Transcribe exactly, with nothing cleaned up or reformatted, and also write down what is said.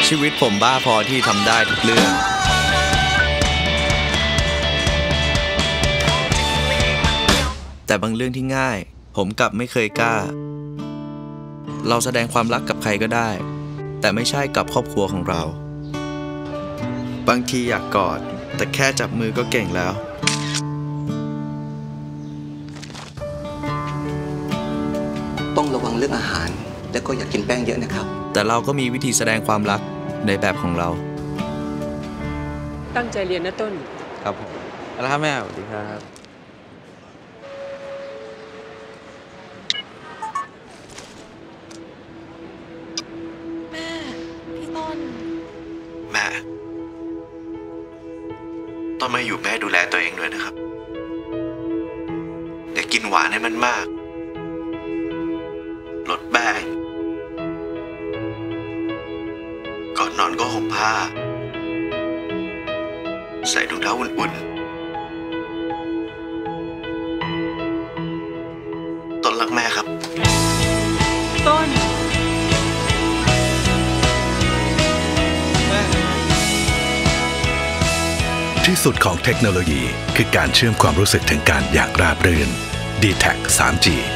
ชีวิตผมบ้าพอที่ทำได้ทุกเรื่องแต่บางเรื่องที่ง่ายผมกลับไม่เคยกล้าเราแสดงความรักกับใครก็ได้แต่ไม่ใช่กับครอบครัวของเราบางทีอยากกอดแต่แค่จับมือก็เก่งแล้วต้องระวังเรื่องอาหารแล้วก็อย่ากกินแป้งเยอะนะครับแต่เราก็มีวิธีแสดงความรักในแบบของเราตั้งใจเรียนนะต้นครับผมแล้วครับแม่สวัสดีครับแม่พี่ต้นแม่ต้องมาอยู่แม่ดูแลตัวเองด้วยนะครับอย่ากินหวานให้มันมากลดแป้งก่อนนอนก็ห่มผ้าใส่ถุงเท้าอุ่นๆต้นรักแม่ครับต้นที่สุดของเทคโนโลยีคือการเชื่อมความรู้สึกถึงกันอย่างราบรื่น ดี แท็ก ทรี จี